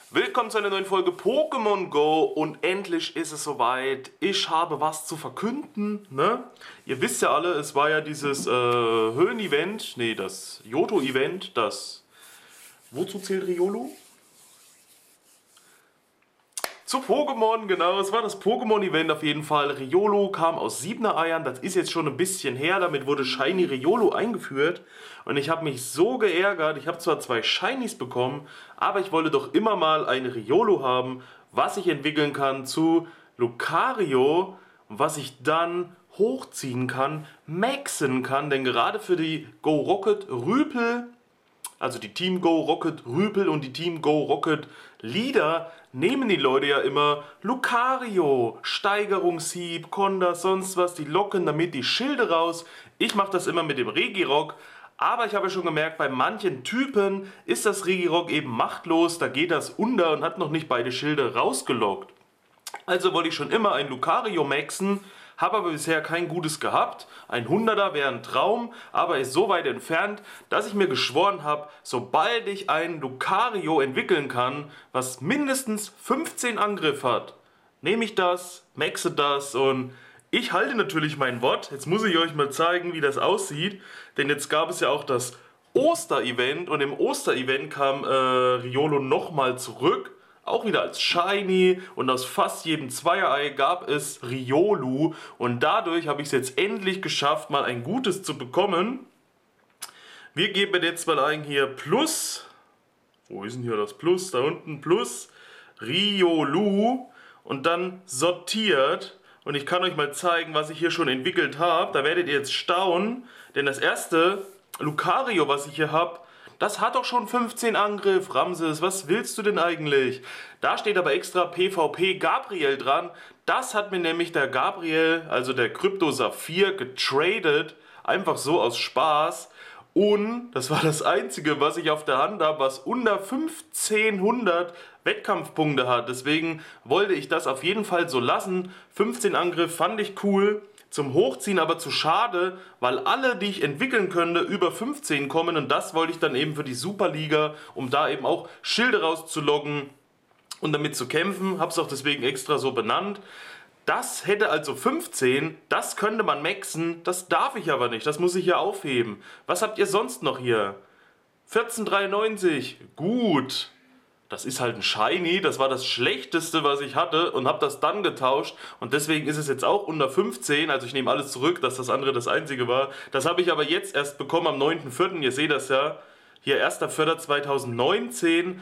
Willkommen zu einer neuen Folge Pokémon Go und endlich ist es soweit. Ich habe was zu verkünden, ne? Ihr wisst ja alle, es war ja dieses Höhen-Event, nee, das Johto-Event, das... Wozu zählt Riolu? Zu Pokémon, genau, es war das Pokémon-Event auf jeden Fall. Riolu kam aus 7er Eiern, das ist jetzt schon ein bisschen her, damit wurde Shiny Riolu eingeführt. Und ich habe mich so geärgert, ich habe zwar 2 Shinies bekommen, aber ich wollte doch immer mal eine Riolu haben, was ich entwickeln kann zu Lucario, was ich dann hochziehen kann, maxen kann, denn gerade für die Go Rocket Rüpel, also die Team Go Rocket Rüpel und die Team Go Rocket Leader, nehmen die Leute ja immer Lucario, Steigerungshieb, Konter, sonst was, die locken damit die Schilde raus. Ich mache das immer mit dem Regirock, aber ich habe schon gemerkt, bei manchen Typen ist das Regirock eben machtlos, da geht das unter und hat noch nicht beide Schilde rausgelockt. Also wollte ich schon immer ein Lucario maxen, habe aber bisher kein gutes gehabt. Ein 100er wäre ein Traum, aber ist so weit entfernt, dass ich mir geschworen habe, sobald ich ein Lucario entwickeln kann, was mindestens 15 Angriff hat, nehme ich das, maxe das und ich halte natürlich mein Wort. Jetzt muss ich euch mal zeigen, wie das aussieht, denn jetzt gab es ja auch das Oster-Event und im Oster-Event kam Riolo nochmal zurück. Auch wieder als Shiny und aus fast jedem Zweierei gab es Riolu und dadurch habe ich es jetzt endlich geschafft, mal ein gutes zu bekommen. Wir geben jetzt mal ein hier Plus, wo ist denn hier das Plus? Da unten Plus, Riolu und dann sortiert und ich kann euch mal zeigen, was ich hier schon entwickelt habe. Da werdet ihr jetzt staunen, denn das erste Lucario, was ich hier habe, das hat doch schon 15 Angriff, Ramses, was willst du denn eigentlich? Da steht aber extra PvP Gabriel dran. Das hat mir nämlich der Gabriel, also der Krypto Saphir, getradet. Einfach so aus Spaß. Und das war das einzige, was ich auf der Hand habe, was unter 1500 Wettkampfpunkte hat. Deswegen wollte ich das auf jeden Fall so lassen. 15 Angriff fand ich cool. Zum Hochziehen aber zu schade, weil alle, die ich entwickeln könnte, über 15 kommen und das wollte ich dann eben für die Superliga, um da eben auch Schilde rauszuloggen und damit zu kämpfen, habe es auch deswegen extra so benannt. Das hätte also 15, das könnte man maxen, das darf ich aber nicht, das muss ich hier aufheben. Was habt ihr sonst noch hier? 14,93, gut. Das ist halt ein Shiny, das war das schlechteste, was ich hatte und habe das dann getauscht und deswegen ist es jetzt auch unter 15, also ich nehme alles zurück, dass das andere das einzige war. Das habe ich aber jetzt erst bekommen am 9.4., ihr seht das ja, hier 1.4.2019,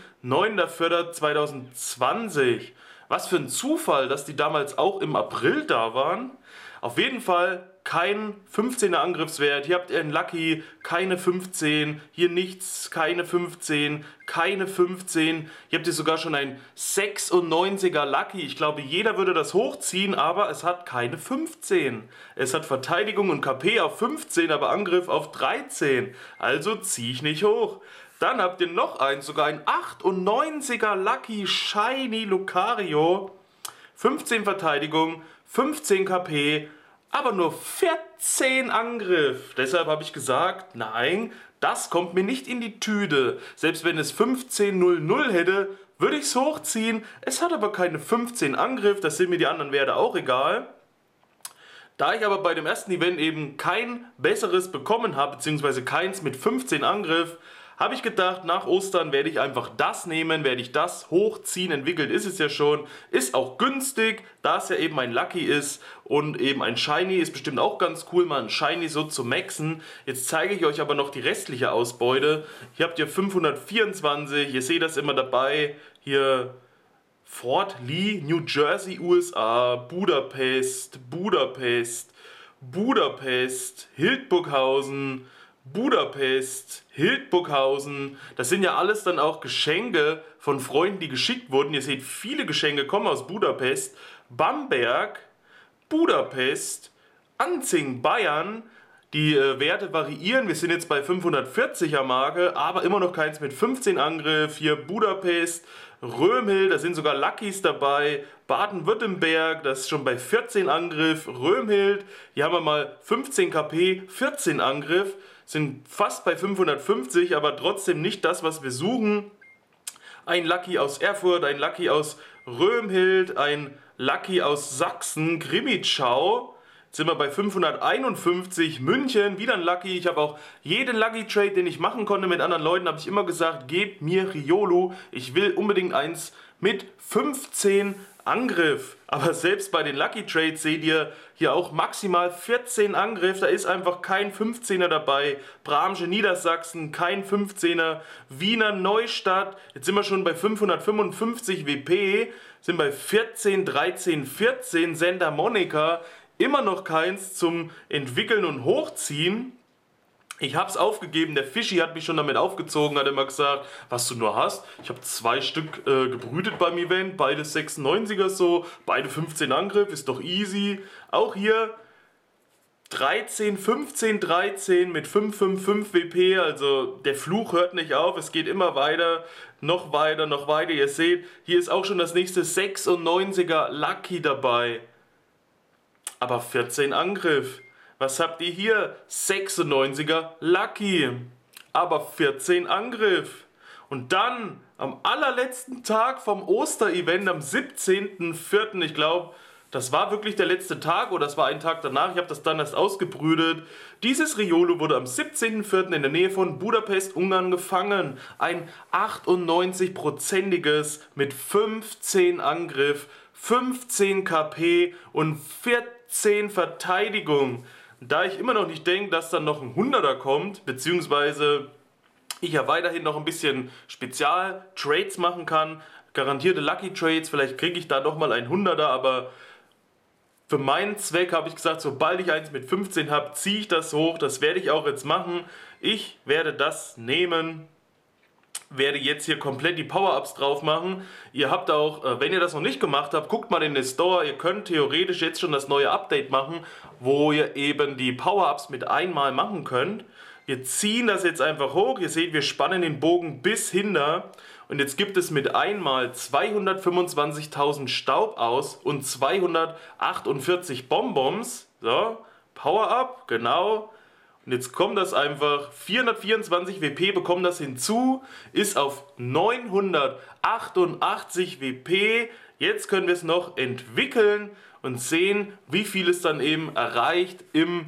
9.4.2020. Was für ein Zufall, dass die damals auch im April da waren. Auf jeden Fall kein 15er Angriffswert. Hier habt ihr einen Lucky, keine 15. Hier nichts, keine 15. Keine 15. Hier habt ihr sogar schon ein 96er Lucky. Ich glaube, jeder würde das hochziehen, aber es hat keine 15. Es hat Verteidigung und KP auf 15, aber Angriff auf 13. Also ziehe ich nicht hoch. Dann habt ihr noch eins, sogar ein 98er Lucky Shiny Lucario. 15 Verteidigung, 15 KP, aber nur 14 Angriff. Deshalb habe ich gesagt, nein, das kommt mir nicht in die Tüte. Selbst wenn es 15-0-0 hätte, würde ich es hochziehen. Es hat aber keine 15 Angriff, das sind mir die anderen Werte auch egal. Da ich aber bei dem ersten Event eben kein besseres bekommen habe, beziehungsweise keins mit 15 Angriff, habe ich gedacht, nach Ostern werde ich einfach das nehmen, werde ich das hochziehen, entwickelt ist es ja schon, ist auch günstig, da es ja eben ein Lucky ist und eben ein Shiny ist bestimmt auch ganz cool, mal ein Shiny so zu maxen. Jetzt zeige ich euch aber noch die restliche Ausbeute. Hier habt ihr 524, ihr seht das immer dabei, hier Fort Lee, New Jersey, USA, Budapest, Hildburghausen, Budapest, Hildburghausen, das sind ja alles dann auch Geschenke von Freunden, die geschickt wurden. Ihr seht, viele Geschenke kommen aus Budapest, Bamberg, Budapest, Anzing, Bayern. Die Werte variieren, wir sind jetzt bei 540er Marke, aber immer noch keins mit 15 Angriff. Hier Budapest, Römhild, da sind sogar Luckys dabei. Baden-Württemberg, das ist schon bei 14 Angriff. Römhild, hier haben wir mal 15 KP, 14 Angriff. Sind fast bei 550, aber trotzdem nicht das, was wir suchen. ein Lucky aus Erfurt, ein Lucky aus Römhild, ein Lucky aus Sachsen, Grimmitschau. Jetzt sind wir bei 551, München, wieder ein Lucky. Ich habe auch jeden Lucky Trade, den ich machen konnte mit anderen Leuten, habe ich immer gesagt, gebt mir Riolo. Ich will unbedingt eins mit 15 Angriff. Aber selbst bei den Lucky Trades seht ihr hier auch maximal 14 Angriff. Da ist einfach kein 15er dabei. Bramsche Niedersachsen, kein 15er. Wiener Neustadt, jetzt sind wir schon bei 555 WP. Sind bei 14, 13, 14. Santa Monica, immer noch keins zum Entwickeln und Hochziehen. Ich hab's aufgegeben, der Fischi hat mich schon damit aufgezogen, hat immer gesagt, was du nur hast. Ich habe 2 Stück gebrütet beim Event, beide 96er so, beide 15 Angriff, ist doch easy. Auch hier 13, 15, 13 mit 555 WP, also der Fluch hört nicht auf, es geht immer weiter, noch weiter, noch weiter. Ihr seht, hier ist auch schon das nächste 96er Lucky dabei, aber 14 Angriff. Was habt ihr hier? 96er Lucky, aber 14 Angriff. Und dann am allerletzten Tag vom Osterevent, am 17.04., ich glaube, das war wirklich der letzte Tag oder das war ein Tag danach, ich habe das dann erst ausgebrütet. Dieses Riolo wurde am 17.04. in der Nähe von Budapest, Ungarn gefangen. Ein 98%iges mit 15 Angriff, 15 KP und 14 Verteidigung. Da ich immer noch nicht denke, dass dann noch ein 100er kommt, beziehungsweise ich ja weiterhin noch ein bisschen Spezial-Trades machen kann, garantierte Lucky-Trades, vielleicht kriege ich da doch mal ein 100er, aber für meinen Zweck habe ich gesagt, sobald ich eins mit 15 habe, ziehe ich das hoch, das werde ich auch jetzt machen. Ich werde das nehmen, werde jetzt hier komplett die Power-Ups drauf machen. Ihr habt auch, wenn ihr das noch nicht gemacht habt, guckt mal in den Store. Ihr könnt theoretisch jetzt schon das neue Update machen, wo ihr eben die Power-Ups mit einmal machen könnt. Wir ziehen das jetzt einfach hoch. Ihr seht, wir spannen den Bogen bis hinter. Und jetzt gibt es mit einmal 225.000 Staub aus und 248 Bonbons. So, Power-Up, genau. Und jetzt kommt das einfach, 424 WP bekommen das hinzu, ist auf 988 WP. Jetzt können wir es noch entwickeln und sehen, wie viel es dann eben erreicht im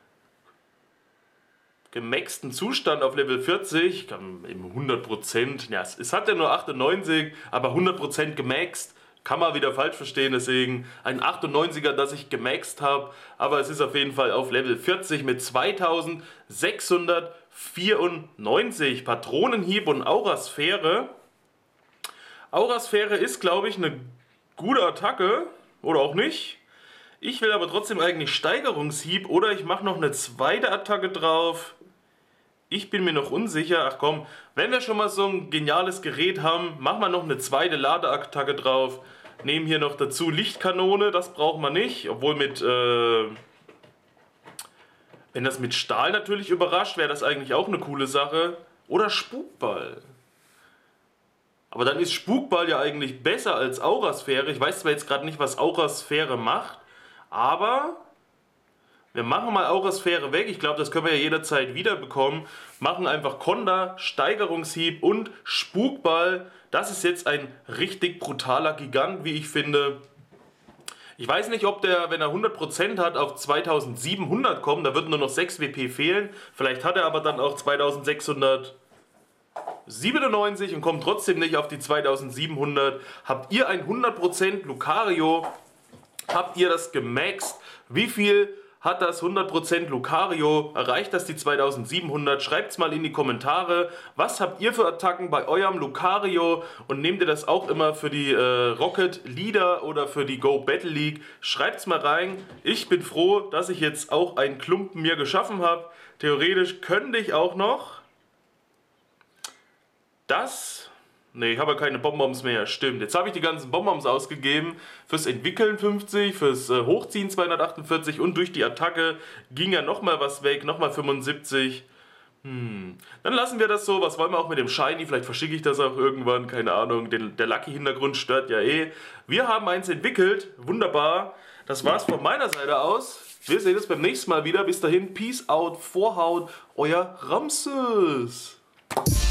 gemaxten Zustand auf Level 40. Im 100%, ja, es hat ja nur 98, aber 100% gemaxt. Kann man wieder falsch verstehen, deswegen ein 98er, das ich gemaxt habe. Aber es ist auf jeden Fall auf Level 40 mit 2694. Patronenhieb und Aurasphäre. Aurasphäre ist, glaube ich, eine gute Attacke. Oder auch nicht. Ich will aber trotzdem eigentlich Steigerungshieb. Oder ich mache noch eine zweite Attacke drauf. Ich bin mir noch unsicher. Ach komm, wenn wir schon mal so ein geniales Gerät haben, machen wir noch eine zweite Ladeattacke drauf. Nehmen hier noch dazu Lichtkanone, das braucht man nicht. Obwohl mit, wenn das mit Stahl natürlich überrascht, wäre das eigentlich auch eine coole Sache. Oder Spukball. Aber dann ist Spukball ja eigentlich besser als Aurasphäre. Ich weiß zwar jetzt gerade nicht, was Aurasphäre macht, aber wir machen mal Aurasphäre weg. Ich glaube, das können wir ja jederzeit wieder bekommen. Machen einfach Konda, Steigerungshieb und Spukball. Das ist jetzt ein richtig brutaler Gigant, wie ich finde. Ich weiß nicht, ob der, wenn er 100% hat, auf 2700 kommt. Da würden nur noch 6 WP fehlen. Vielleicht hat er aber dann auch 2697 und kommt trotzdem nicht auf die 2700. Habt ihr ein 100% Lucario? Habt ihr das gemaxt? Wie viel hat das 100% Lucario? Erreicht das die 2700? Schreibt es mal in die Kommentare. Was habt ihr für Attacken bei eurem Lucario? Und nehmt ihr das auch immer für die Rocket Leader oder für die Go Battle League? Schreibt es mal rein. Ich bin froh, dass ich jetzt auch einen Klumpen mir geschaffen habe. Theoretisch könnte ich auch noch das... Ne, ich habe keine Bonbons mehr, stimmt. Jetzt habe ich die ganzen Bonbons ausgegeben. Fürs Entwickeln 50, fürs Hochziehen 248 und durch die Attacke ging ja nochmal was weg, nochmal 75. Dann lassen wir das so. Was wollen wir auch mit dem Shiny? Vielleicht verschicke ich das auch irgendwann, keine Ahnung. Der Lucky-Hintergrund stört ja eh. Wir haben eins entwickelt, wunderbar. Das war's von meiner Seite aus. Wir sehen uns beim nächsten Mal wieder. Bis dahin, Peace out, Vorhaut, euer Ramses.